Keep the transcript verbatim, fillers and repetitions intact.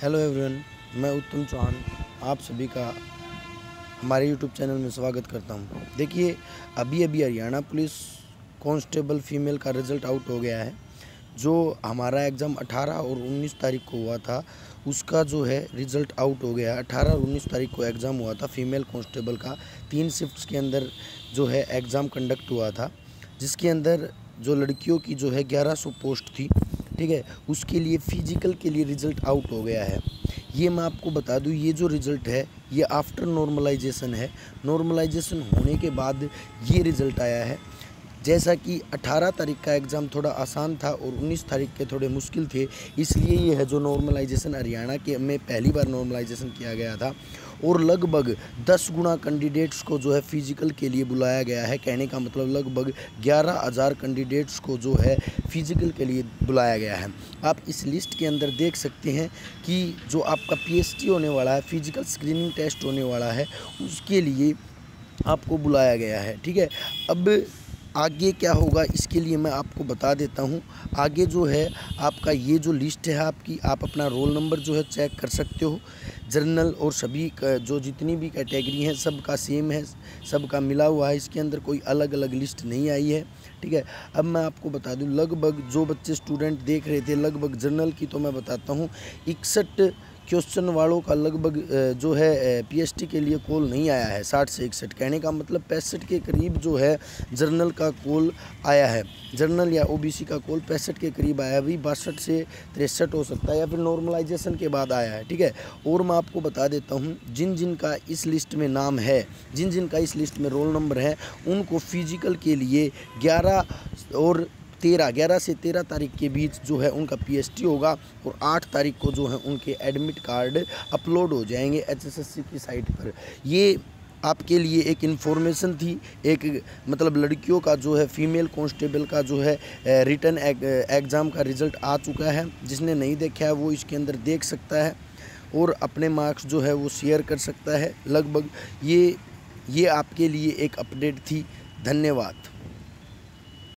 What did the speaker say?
Hello everyone, मैं उत्तम चौहान आप सभी का हमारे यूट्यूब चैनल में स्वागत करता हूं। देखिए, अभी अभी हरियाणा पुलिस कांस्टेबल फीमेल का रिज़ल्ट आउट हो गया है। जो हमारा एग्ज़ाम अठारह और उन्नीस तारीख को हुआ था, उसका जो है रिज़ल्ट आउट हो गया है। अठारह और उन्नीस तारीख को एग्ज़ाम हुआ था फीमेल कांस्टेबल का। तीन शिफ्ट्स के अंदर जो है एग्ज़ाम कंडक्ट हुआ था, जिसके अंदर जो लड़कियों की जो है ग्यारह सौ पोस्ट थी, ठीक है, उसके लिए फ़िज़िकल के लिए रिज़ल्ट आउट हो गया है। ये मैं आपको बता दूं, ये जो रिज़ल्ट है ये आफ्टर नॉर्मलाइजेशन है। नॉर्मलाइजेशन होने के बाद ये रिज़ल्ट आया है। जैसा कि अठारह तारीख का एग्ज़ाम थोड़ा आसान था और उन्नीस तारीख के थोड़े मुश्किल थे, इसलिए ये है जो नॉर्मलाइजेशन हरियाणा के में पहली बार नॉर्मलाइजेशन किया गया था और लगभग दस गुना कैंडिडेट्स को जो है फ़िज़िकल के लिए बुलाया गया है। कहने का मतलब लगभग ग्यारह हज़ार कैंडिडेट्स को जो है फ़िज़िकल के लिए बुलाया गया है। आप इस लिस्ट के अंदर देख सकते हैं कि जो आपका पीएसटी होने वाला है, फ़िज़िकल स्क्रीनिंग टेस्ट होने वाला है, उसके लिए आपको बुलाया गया है, ठीक है। अब आगे क्या होगा इसके लिए मैं आपको बता देता हूँ। आगे जो है आपका ये जो लिस्ट है आपकी, आप अपना रोल नंबर जो है चेक कर सकते हो। जनरल और सभी जो जितनी भी कैटेगरी हैं सबका सेम है, सबका मिला हुआ है, इसके अंदर कोई अलग अलग लिस्ट नहीं आई है, ठीक है। अब मैं आपको बता दूं, लगभग जो बच्चे स्टूडेंट देख रहे थे, लगभग जनरल की तो मैं बताता हूँ इकसठ क्वेश्चन वालों का लगभग जो है पीएसटी के लिए कॉल नहीं आया है। साठ से इकसठ, कहने का मतलब पैंसठ के करीब जो है जर्नल का कॉल आया है। जर्नल या ओबीसी का कॉल पैंसठ के करीब आया है, अभी बासठ से तिरसठ हो सकता है या फिर नॉर्मलाइजेशन के बाद आया है, ठीक है। और मैं आपको बता देता हूँ, जिन जिन का इस लिस्ट में नाम है, जिन जिन का इस लिस्ट में रोल नंबर है, उनको फिजिकल के लिए ग्यारह और तेरह ग्यारह से तेरह तारीख के बीच जो है उनका पीएसटी होगा और आठ तारीख को जो है उनके एडमिट कार्ड अपलोड हो जाएंगे एचएसएससी की साइट पर। ये आपके लिए एक इन्फॉर्मेशन थी, एक मतलब लड़कियों का जो है फीमेल कांस्टेबल का जो है रिटन एग्ज़ाम का रिज़ल्ट आ चुका है। जिसने नहीं देखा है वो इसके अंदर देख सकता है और अपने मार्क्स जो है वो शेयर कर सकता है। लगभग ये ये आपके लिए एक अपडेट थी। धन्यवाद।